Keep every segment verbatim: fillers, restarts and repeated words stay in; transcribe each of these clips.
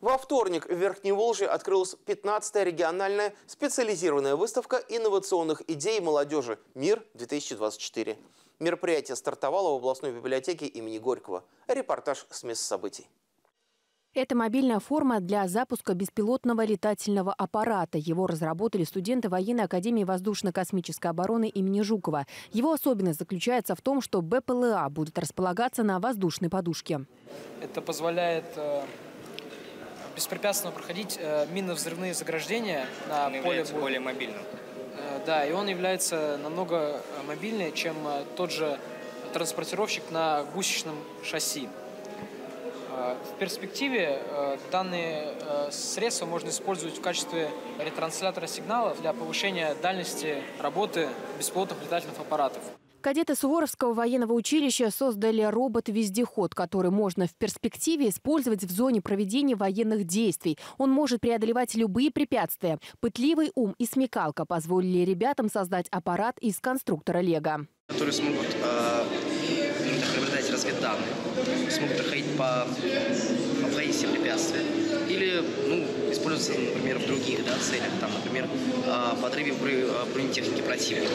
Во вторник в Верхневолжье открылась пятнадцатая региональная специализированная выставка инновационных идей молодежи «Мир-две тысячи двадцать четыре». Мероприятие стартовало в областной библиотеке имени Горького. Репортаж с места событий. Это мобильная форма для запуска беспилотного летательного аппарата. Его разработали студенты Военной академии воздушно-космической обороны имени Жукова. Его особенность заключается в том, что БПЛА будет располагаться на воздушной подушке. Это позволяет э, беспрепятственно проходить э, минно-взрывные заграждения на он поле. Является более мобильным. Э, да, и он является намного мобильнее, чем э, тот же транспортировщик на гусечном шасси. В перспективе данные средства можно использовать в качестве ретранслятора сигналов для повышения дальности работы беспилотных летательных аппаратов. Кадеты Суворовского военного училища создали робот-вездеход, который можно в перспективе использовать в зоне проведения военных действий. Он может преодолевать любые препятствия. Пытливый ум и смекалка позволили ребятам создать аппарат из конструктора Лего. Которые смогут э, приобретать разведданные, смогут проходить по обходить все препятствия. Или ну, использоваться, например, в других да, целях, там, например, э, подрыве бронетехники противника,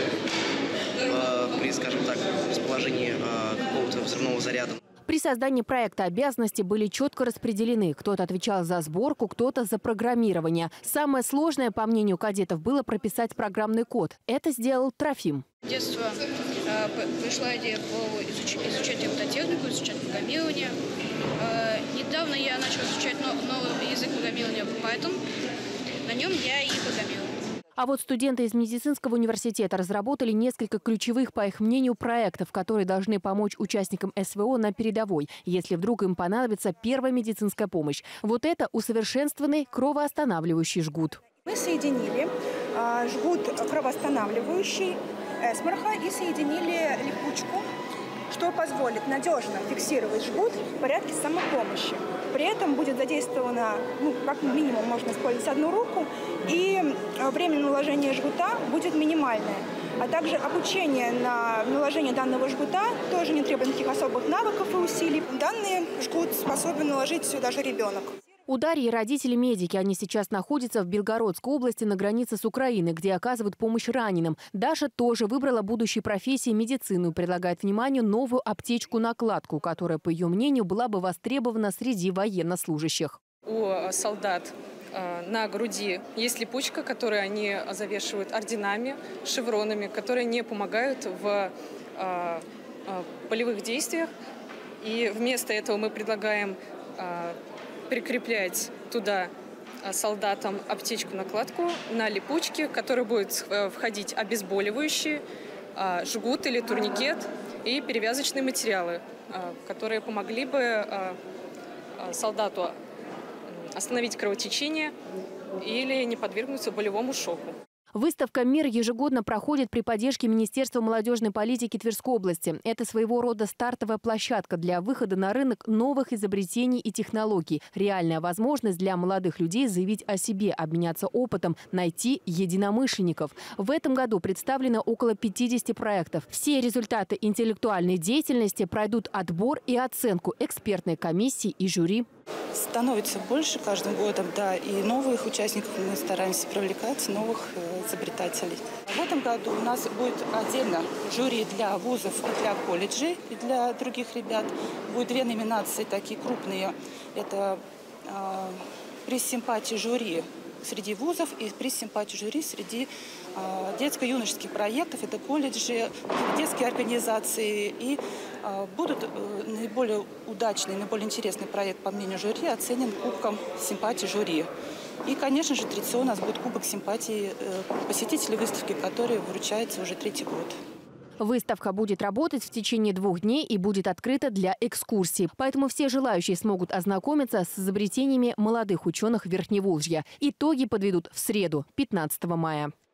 э, при, скажем так, расположении э, какого-то взрывного заряда. При создании проекта обязанности были четко распределены. Кто-то отвечал за сборку, кто-то за программирование. Самое сложное, по мнению кадетов, было прописать программный код. Это сделал Трофим. С детства э, пришла идея по изуч... изучать робототехнику, изучать программирование. Э, недавно я начал изучать но... новый язык программирования Python. На нем я и программирую. А вот студенты из медицинского университета разработали несколько ключевых, по их мнению, проектов, которые должны помочь участникам СВО на передовой, если вдруг им понадобится первая медицинская помощь. Вот это усовершенствованный кровоостанавливающий жгут. Мы соединили э, жгут кровоостанавливающий эсмарха и соединили липучку, что позволит надежно фиксировать жгут в порядке самопомощи. При этом будет задействовано, ну, как минимум можно использовать одну руку, и время наложения жгута будет минимальное. А также обучение на наложение данного жгута тоже не требует никаких особых навыков и усилий. Данный жгут способен наложить даже ребенок. У Дарьи родители медики. Они сейчас находятся в Белгородской области на границе с Украиной, где оказывают помощь раненым. Даша тоже выбрала будущей профессией медицину. Предлагает вниманию новую аптечку-накладку, которая, по ее мнению, была бы востребована среди военнослужащих. У солдат на груди есть липучка, которую они завешивают орденами, шевронами, которые не помогают в полевых действиях. И вместо этого мы предлагаем прикреплять туда солдатам аптечку-накладку на липучке, в которой будет входить обезболивающий, жгут или турникет и перевязочные материалы, которые помогли бы солдату остановить кровотечение или не подвергнуться болевому шоку. Выставка «Мир» ежегодно проходит при поддержке Министерства молодежной политики Тверской области. Это своего рода стартовая площадка для выхода на рынок новых изобретений и технологий. Реальная возможность для молодых людей заявить о себе, обменяться опытом, найти единомышленников. В этом году представлено около пятидесяти проектов. Все результаты интеллектуальной деятельности пройдут отбор и оценку экспертной комиссии и жюри. Становится больше каждым годом, да, и новых участников мы стараемся привлекать, новых изобретателей. В этом году у нас будет отдельно жюри для вузов и для колледжей, и для других ребят. Будет две номинации такие крупные. Это э, приз симпатии жюри среди вузов и приз симпатии жюри среди э, детско-юношеских проектов. Это колледжи, детские организации. И э, будут э, наиболее удачный, наиболее интересный проект, по мнению жюри, оценен кубком симпатии жюри. И, конечно же, традиционно у нас будет кубок симпатии э, посетителей выставки, который вручается уже третий год. Выставка будет работать в течение двух дней и будет открыта для экскурсий. Поэтому все желающие смогут ознакомиться с изобретениями молодых ученых Верхневолжья. Итоги подведут в среду, пятнадцатого мая.